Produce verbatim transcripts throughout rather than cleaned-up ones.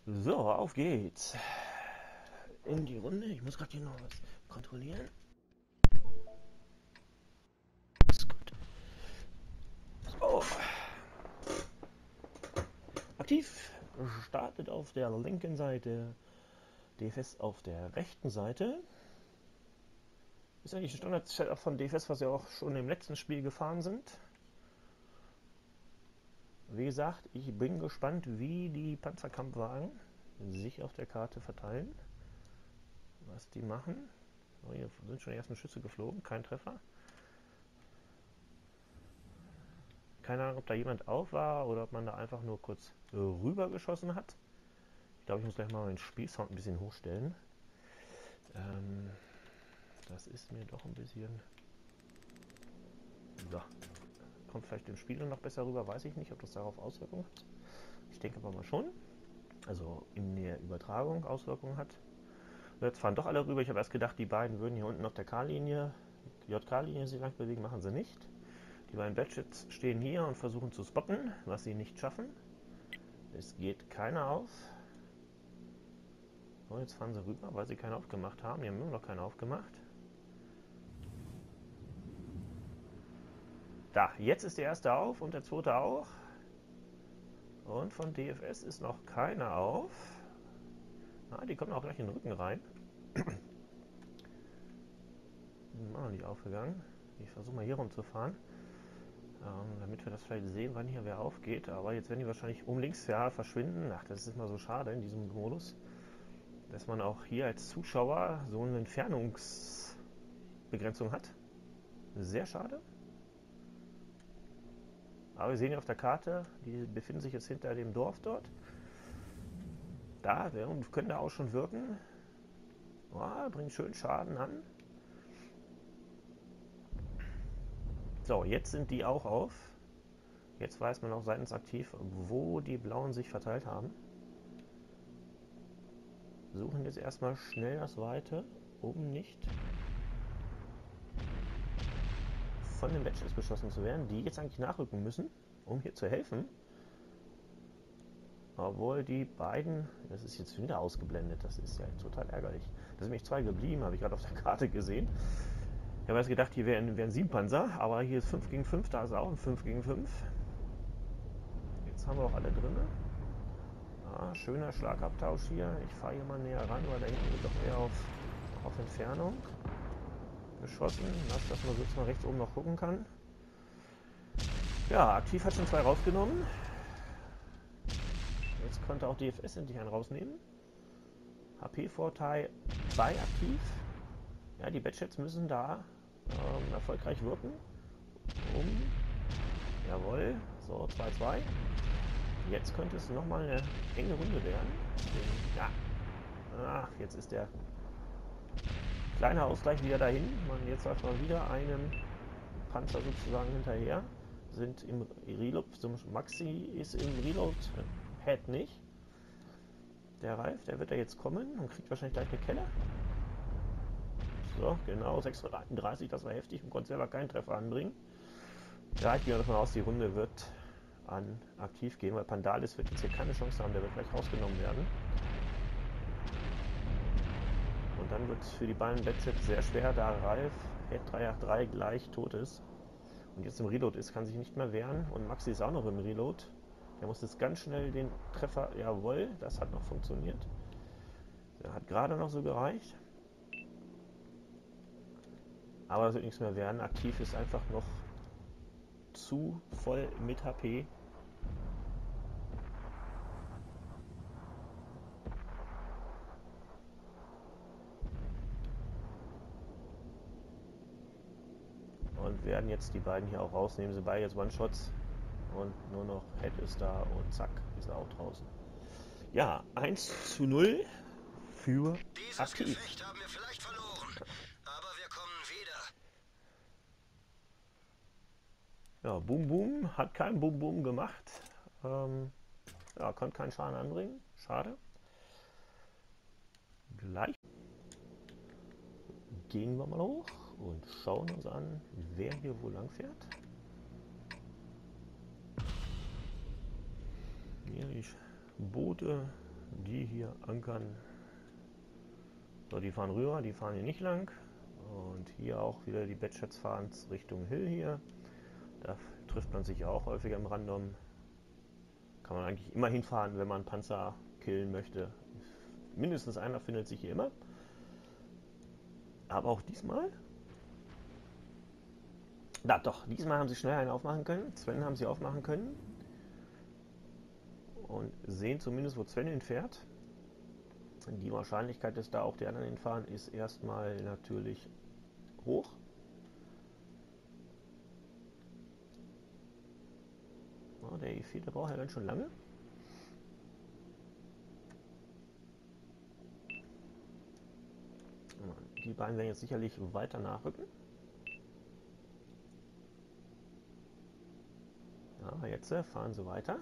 So, auf geht's. In die Runde. Ich muss gerade hier noch was kontrollieren. Ist gut. So. Aktiv. Startet auf der linken Seite. D F S auf der rechten Seite. Ist eigentlich ein Standard-Setup von D F S, was wir auch schon im letzten Spiel gefahren sind. Wie gesagt, ich bin gespannt, wie die Panzerkampfwagen sich auf der Karte verteilen. Was die machen. Oh, hier sind schon die ersten Schüsse geflogen, kein Treffer. Keine Ahnung, ob da jemand auf war oder ob man da einfach nur kurz rüber geschossen hat. Ich glaube, ich muss gleich mal meinen Spielsound ein bisschen hochstellen. Ähm, das ist mir doch ein bisschen... So. Kommt vielleicht im Spiel noch besser rüber, weiß ich nicht, ob das darauf Auswirkungen hat. Ich denke aber mal schon. Also in der Übertragung Auswirkungen hat. Jetzt fahren doch alle rüber. Ich habe erst gedacht, die beiden würden hier unten auf der K-Linie, J K-Linie sich lang bewegen, machen sie nicht. Die beiden Badgets stehen hier und versuchen zu spotten, was sie nicht schaffen. Es geht keiner auf. So, jetzt fahren sie rüber, weil sie keinen aufgemacht haben. Die haben immer noch keinen aufgemacht. Da, jetzt ist der erste auf und der zweite auch. Und von D F S ist noch keiner auf. Ah, die kommen auch gleich in den Rücken rein. Die sind auch noch nicht aufgegangen. Ich versuche mal hier rumzufahren, ähm, damit wir das vielleicht sehen, wann hier wer aufgeht. Aber jetzt werden die wahrscheinlich um links ja verschwinden. Ach, das ist immer so schade in diesem Modus, dass man auch hier als Zuschauer so eine Entfernungsbegrenzung hat. Sehr schade. Aber wir sehen ja auf der Karte, die befinden sich jetzt hinter dem Dorf dort. Da können da auch schon wirken. Oh, bringt schön Schaden an. So, jetzt sind die auch auf. Jetzt weiß man auch seitens aktiv, wo die Blauen sich verteilt haben. Suchen jetzt erstmal schnell das Weite, um nicht von den Badges beschossen zu werden, die jetzt eigentlich nachrücken müssen, um hier zu helfen. Obwohl die beiden, das ist jetzt wieder ausgeblendet, das ist ja total ärgerlich. Da sind nämlich zwei geblieben, habe ich gerade auf der Karte gesehen. Ich habe erst gedacht, hier wären, wären sieben Panzer, aber hier ist fünf gegen fünf, da ist auch ein fünf gegen fünf. Jetzt haben wir auch alle drin. Ah, schöner Schlagabtausch hier. Ich fahre hier mal näher ran, weil da hinten wird doch eher auf, auf Entfernung geschossen. Lass das mal so, dass man rechts oben noch gucken kann. Ja, aktiv hat schon zwei rausgenommen. Jetzt konnte auch D F S endlich einen rausnehmen. H P-Vorteil bei aktiv. Ja, die Badgets müssen da ähm, erfolgreich wirken. Um. Jawohl. So, zwei zwei. Jetzt könnte es nochmal eine enge Runde werden. Ja. Ach, jetzt ist der kleine Ausgleich wieder dahin. Man, jetzt läuft mal wieder einem Panzer sozusagen hinterher. Sind im Reload. Maxi ist im Reload-Head nicht. Der Ralf, der wird da jetzt kommen und kriegt wahrscheinlich gleich eine Kelle. So, genau, sechshunderteinunddreißig, das war heftig und konnte selber keinen Treffer anbringen. Ja, ich gehe davon aus, die Runde wird an aktiv gehen, weil Pandalis wird jetzt hier keine Chance haben, der wird gleich rausgenommen werden. Und dann wird es für die beiden Badgets sehr schwer, da Ralf Head drei acht drei gleich tot ist und jetzt im Reload ist, kann sich nicht mehr wehren und Maxi ist auch noch im Reload. Der muss jetzt ganz schnell den Treffer, jawohl, das hat noch funktioniert. Der hat gerade noch so gereicht. Aber das wird nichts mehr werden. Aktiv ist einfach noch zu voll mit H P. Und werden jetzt die beiden hier auch rausnehmen. Sie beide jetzt One-Shots. Und nur noch Head ist da und zack, ist er auch draußen. Ja, eins zu null für Dieses aktiv. Gefecht haben wir vielleicht verloren, aber wir kommen wieder. Ja, Boom Boom hat kein Boom Boom gemacht. Ähm, ja, konnte keinen Schaden anbringen. Schade. Gleich gehen wir mal hoch und schauen uns an, wer hier wohl lang fährt. Hier die Boote die hier ankern. So, die fahren rüber, die fahren hier nicht lang. Und hier auch wieder die Batchets fahren Richtung Hill hier. Da trifft man sich ja auch häufiger im Random. Kann man eigentlich immer hinfahren, wenn man Panzer killen möchte. Mindestens einer findet sich hier immer. Aber auch diesmal. Na doch, diesmal haben sie schnell einen aufmachen können. Sven haben sie aufmachen können. Und sehen zumindest, wo Sven hinfährt. Die Wahrscheinlichkeit, dass da auch die anderen hinfahren, ist erstmal natürlich hoch. Oh, der E vier, der braucht ja ganz schön lange. Die beiden werden jetzt sicherlich weiter nachrücken. Ja, jetzt fahren sie weiter.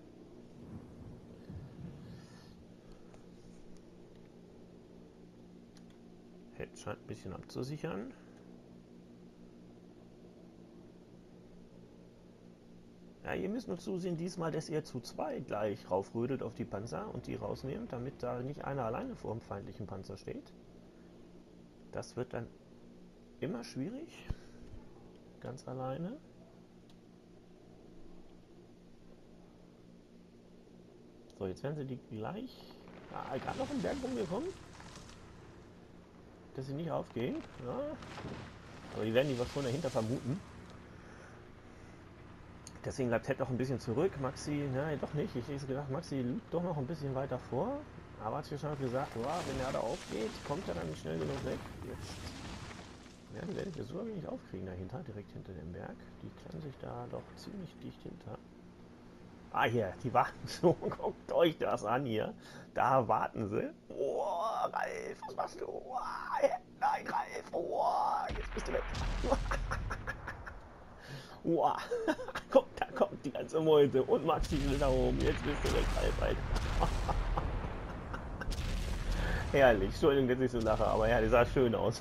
Head scheint ein bisschen abzusichern. Ja, ihr müsst nur zusehen diesmal, dass ihr zu zweit gleich raufrödelt auf die Panzer und die rausnehmt, damit da nicht einer alleine vor dem feindlichen Panzer steht. Das wird dann immer schwierig. Ganz alleine. So, jetzt werden sie die gleich... Ah, gerade noch im Berg rumgekommen. Dass sie nicht aufgehen. Ja. Aber die werden die was schon dahinter vermuten. Deswegen bleibt Ted noch ein bisschen zurück. Maxi, nein, doch nicht. Ich hätte gedacht, Maxi liegt doch noch ein bisschen weiter vor. Aber hat sich schon gesagt, wow, wenn er da aufgeht, kommt er dann nicht schnell genug weg. Jetzt. Ja, die werde ich ja so nicht aufkriegen dahinter, direkt hinter dem Berg. Die klemmen sich da doch ziemlich dicht hinter. Ah, hier, die warten schon. Guckt euch das an hier. Da warten sie. Oh, Ralf, was machst du? Oh, nein, Ralf. Oh, jetzt bist du weg. Oh, guck, da kommt die ganze Meute. Und Maxi ist da oben. Jetzt bist du weg, Ralf, Alter. Herrlich. Entschuldigung, dass ich so lache, aber ja, die sah schön aus.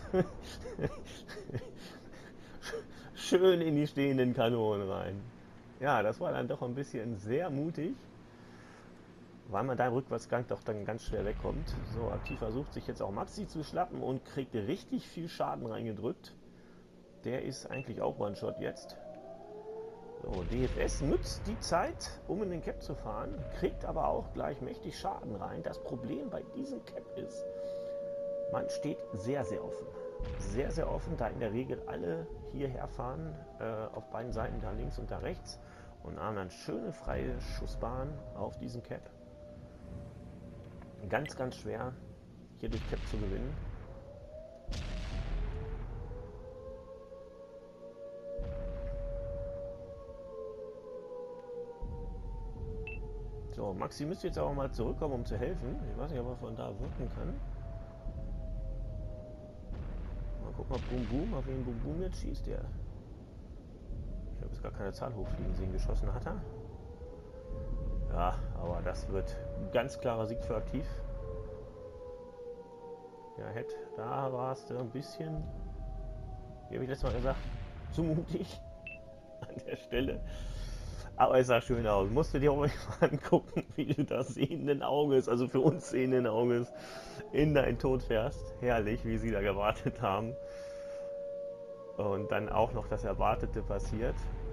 Schön in die stehenden Kanonen rein. Ja, das war dann doch ein bisschen sehr mutig, weil man da im Rückwärtsgang doch dann ganz schwer wegkommt. So, aktiv versucht sich jetzt auch Maxi zu schlappen und kriegt richtig viel Schaden reingedrückt. Der ist eigentlich auch One-Shot jetzt. So, D F S nutzt die Zeit, um in den Cap zu fahren, kriegt aber auch gleich mächtig Schaden rein. Das Problem bei diesem Cap ist, man steht sehr, sehr offen. Sehr, sehr offen, da in der Regel alle hierher fahren, äh, auf beiden Seiten, da links und da rechts, und haben dann schöne freie Schussbahn auf diesem Cap. Ganz, ganz schwer, hier durch Cap zu gewinnen. So, Maxi müsste jetzt auch mal zurückkommen, um zu helfen. Ich weiß nicht, ob er von da wirken kann. Mal gucken, ob Boom Boom, auf wen Boom Boom jetzt schießt. Der. Ich habe jetzt gar keine Zahl hochfliegen sehen. Geschossen hat er. Ja, aber das wird ein ganz klarer Sieg für aktiv. Ja, hätte, da war es ein bisschen, wie habe ich letztes Mal gesagt, zu mutig an der Stelle. Aber es sah schön aus. Musst du dir auch mal angucken, wie du das sehenden Auges, also für uns sehenden Auges, in deinen Tod fährst. Herrlich, wie sie da gewartet haben. Und dann auch noch das Erwartete passiert.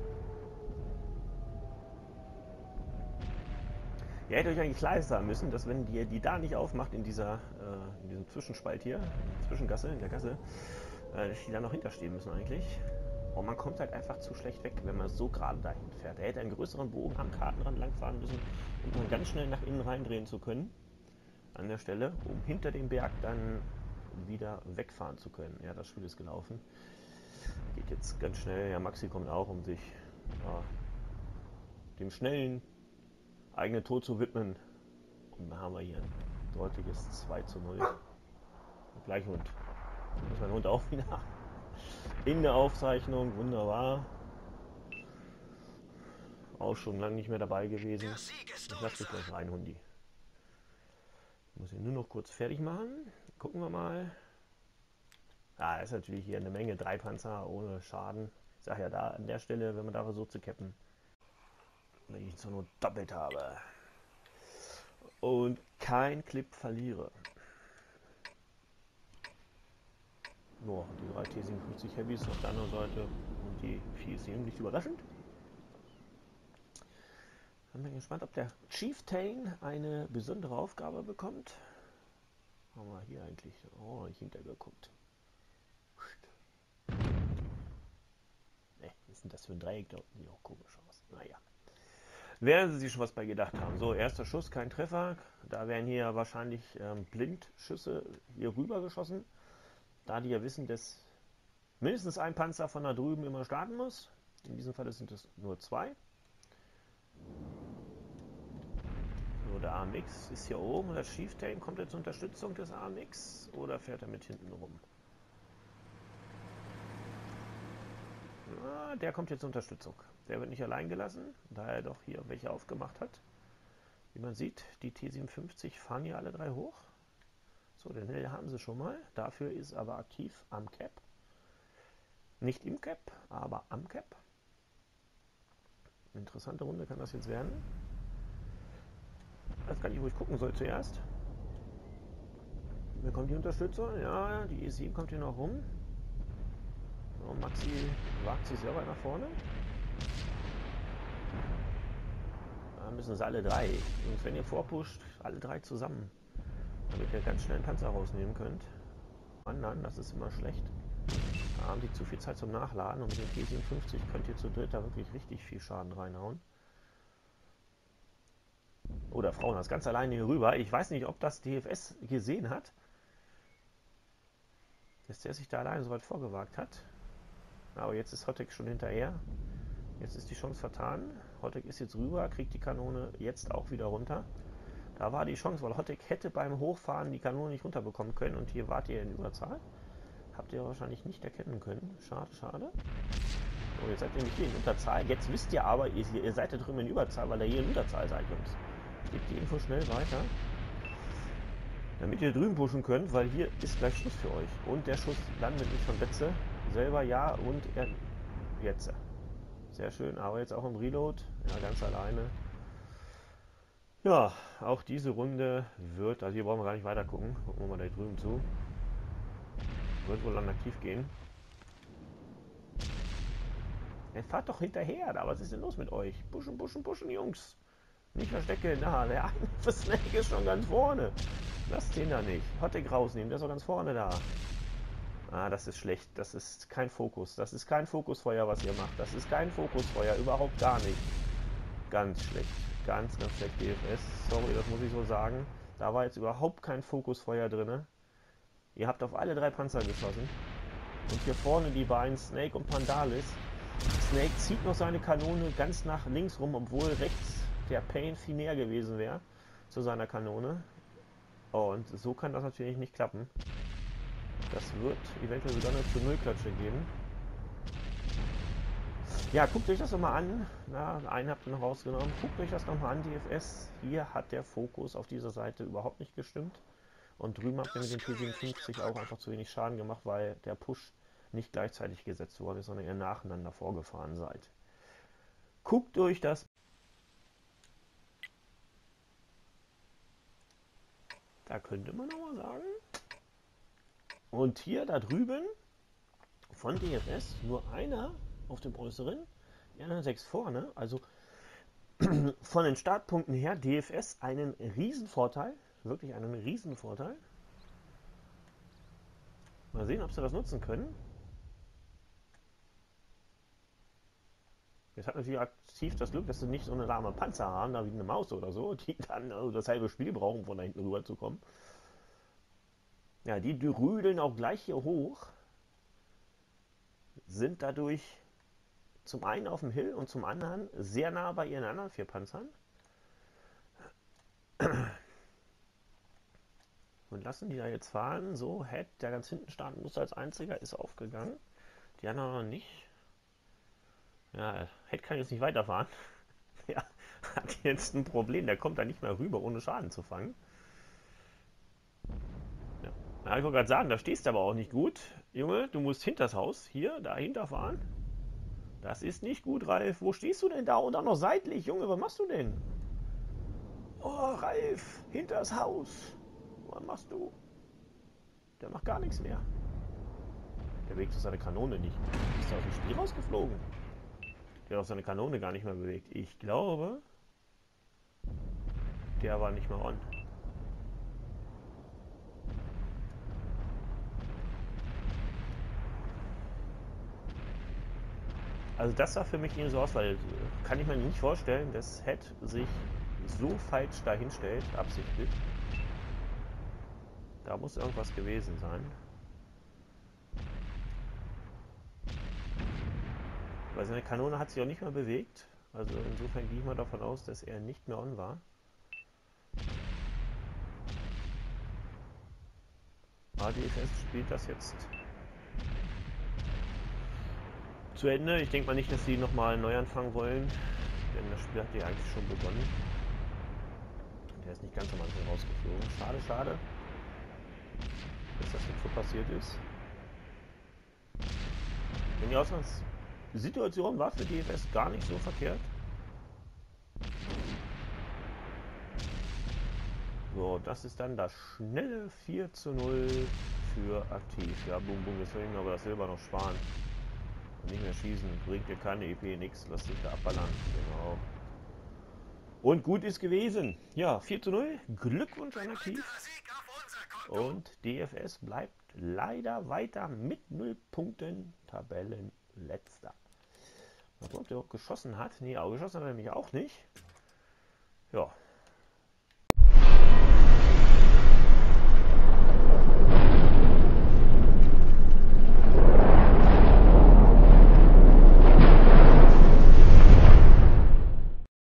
Ihr hättet euch eigentlich klar sein müssen, dass wenn ihr die da nicht aufmacht in dieser äh, in diesem Zwischenspalt hier, Zwischengasse, in der Gasse, äh, dass die da noch hinterstehen müssen eigentlich. Und man kommt halt einfach zu schlecht weg, wenn man so gerade dahin fährt. Er hätte einen größeren Bogen am Kartenrand langfahren müssen, um dann ganz schnell nach innen reindrehen zu können. An der Stelle, um hinter dem Berg dann wieder wegfahren zu können. Ja, das Spiel ist gelaufen. Geht jetzt ganz schnell. Ja, Maxi kommt auch, um sich ja, dem schnellen eigenen Tod zu widmen. Und dann haben wir hier ein deutliches zwei zu null. Und gleich Hund. Ist mein Hund auch wieder in der Aufzeichnung. Wunderbar. Auch schon lange nicht mehr dabei gewesen. Ich lasse dich gleich rein, Hundi. Ich muss ihn nur noch kurz fertig machen. Gucken wir mal. Ja, ist natürlich hier eine Menge. Drei Panzer ohne Schaden. Ich sage ja da an der Stelle, wenn man da versucht zu cappen, wenn ich es nur doppelt habe. Und kein Clip verliere. Nur die drei T siebenundfünfzig Heavys auf der anderen Seite und die vier sieben nicht überraschend. Dann bin ich gespannt, ob der Chieftain eine besondere Aufgabe bekommt. Haben wir hier eigentlich oh, nicht hintergeguckt. Ne, was ist denn das für ein Dreieck? Da sieht auch komisch aus. Naja. Werden Sie sich schon was bei gedacht haben. So, erster Schuss, kein Treffer. Da werden hier wahrscheinlich ähm, Blindschüsse hier rüber geschossen. Da die ja wissen, dass mindestens ein Panzer von da drüben immer starten muss. In diesem Fall sind es nur zwei. So, der A M X ist hier oben und das Chieftain kommt jetzt zur Unterstützung des A M X oder fährt er mit hinten rum? Na, der kommt jetzt zur Unterstützung. Der wird nicht allein gelassen, da er doch hier welche aufgemacht hat. Wie man sieht, die T siebenundfünfzig fahren hier alle drei hoch. So, den Hill haben sie schon mal. Dafür ist aber aktiv am Cap. Nicht im Cap, aber am Cap. Interessante Runde kann das jetzt werden. Jetzt kann ich, wo ich gucken soll zuerst. Hier kommt die Unterstützung. Ja, die E sieben kommt hier noch rum. So, Maxi wagt sich selber nach vorne. Da müssen sie alle drei. Und wenn ihr vorpusht, alle drei zusammen. Damit ihr ganz schnell einen Panzer rausnehmen könnt. Anderen, das ist immer schlecht. Da haben die zu viel Zeit zum Nachladen und mit dem T siebenundfünfzig könnt ihr zu dritt da wirklich richtig viel Schaden reinhauen. Oder Frauen, das ganz alleine hier rüber. Ich weiß nicht, ob das D F S gesehen hat, dass der sich da alleine so weit vorgewagt hat. Aber jetzt ist Hottek schon hinterher. Jetzt ist die Chance vertan. Hottek ist jetzt rüber, kriegt die Kanone jetzt auch wieder runter. Da war die Chance, weil Hottek hätte beim Hochfahren die Kanone nicht runterbekommen können und hier wart ihr in Überzahl. Habt ihr wahrscheinlich nicht erkennen können. Schade, schade. So, jetzt seid ihr nämlich hier in Unterzahl. Jetzt wisst ihr aber, ihr, ihr seid da drüben in Überzahl, weil ihr hier in Unterzahl seid, Jungs. Gebt die Info schnell weiter. Damit ihr drüben pushen könnt, weil hier ist gleich Schluss für euch. Und der Schuss landet nicht von Betze. Selber ja und er jetzt. Sehr schön, aber jetzt auch im Reload. Ja, ganz alleine. Ja, auch diese Runde wird, also hier brauchen wir gar nicht weiter gucken. Gucken wir mal da drüben zu. Wird wohl dann aktiv gehen. Jetzt fahrt doch hinterher da, was ist denn los mit euch? Pushen, pushen, pushen, Jungs. Nicht verstecken, na, der eine Snake ist schon ganz vorne. Lasst den da nicht. Hottek rausnehmen, der ist doch ganz vorne da. Ah, das ist schlecht. Das ist kein Fokus. Das ist kein Fokusfeuer, was ihr macht. Das ist kein Fokusfeuer, überhaupt gar nicht. Ganz schlecht. Ganz, ganz schlecht D F S. Sorry, das muss ich so sagen. Da war jetzt überhaupt kein Fokusfeuer drin. Ihr habt auf alle drei Panzer geschossen. Und hier vorne die beiden, Snake und Pandalis. Snake zieht noch seine Kanone ganz nach links rum, obwohl rechts der Pain viel näher gewesen wäre zu seiner Kanone. Und so kann das natürlich nicht klappen. Das wird eventuell sogar eine zu Null-Klatsche geben. Ja, guckt euch das nochmal an. Na, einen habt ihr noch rausgenommen. Guckt euch das nochmal an, D F S. Hier hat der Fokus auf dieser Seite überhaupt nicht gestimmt. Und drüben habt ihr mit dem T siebenundfünfzig auch einfach zu wenig Schaden gemacht, weil der Push nicht gleichzeitig gesetzt wurde, sondern ihr nacheinander vorgefahren seid. Guckt euch das. Da könnte man nochmal sagen. Und hier da drüben von D F S nur einer auf dem äußeren, die anderen sechs vorne. Also von den Startpunkten her D F S einen Riesenvorteil. Wirklich einen Riesenvorteil. Mal sehen, ob sie das nutzen können. Jetzt hat natürlich aktiv das Glück, dass sie nicht so eine lahme Panzer haben, da wie eine Maus oder so, die dann also das halbe Spiel brauchen, um von da hinten rüber zu kommen. Ja, die rüdeln auch gleich hier hoch, sind dadurch zum einen auf dem Hill und zum anderen sehr nah bei ihren anderen vier Panzern. Und lassen die da jetzt fahren. So, Head, der ganz hinten starten muss als einziger, ist aufgegangen. Die anderen noch nicht. Ja, Head kann jetzt nicht weiterfahren. Ja, hat jetzt ein Problem. Der kommt da nicht mehr rüber, ohne Schaden zu fangen. Ja, ja ich wollte gerade sagen, da stehst du aber auch nicht gut. Junge, du musst hinters Haus, hier, dahinter fahren. Das ist nicht gut, Ralf. Wo stehst du denn da? Und auch noch seitlich. Junge, was machst du denn? Oh, Ralf, hinter das Haus. Was machst du? Der macht gar nichts mehr. Der bewegt seine Kanone nicht. Ist er aus dem Spiel rausgeflogen? Der hat auch seine Kanone gar nicht mehr bewegt. Ich glaube, der war nicht mehr on. Also das sah für mich eben so aus, weil kann ich mir nicht vorstellen, dass Head sich so falsch dahin stellt, absichtlich. Da muss irgendwas gewesen sein. Weil seine Kanone hat sich auch nicht mehr bewegt. Also insofern gehe ich mal davon aus, dass er nicht mehr on war. A D F S spielt das jetzt zu Ende. Ich denke mal nicht, dass sie nochmal neu anfangen wollen. Denn das Spiel hat ja eigentlich schon begonnen. Der ist nicht ganz am Anfang rausgeflogen. Schade, schade, dass das jetzt so passiert ist. Denn die Ausgangssituation war für D F S gar nicht so verkehrt. So, das ist dann das schnelle vier zu null für aktiv. Ja, boom, boom, jetzt will ich mir aber das Silber noch sparen. Und nicht mehr schießen. Bringt dir keine E P, nix. Lass dich da abballern. Genau. Und gut ist gewesen. Ja, vier zu null. Glückwunsch an aktiv. Und D F S bleibt leider weiter mit null Punkten. Tabellenletzter. Mal gucken, ob der auch geschossen hat. Nee, auch geschossen hat er nämlich auch nicht. Ja,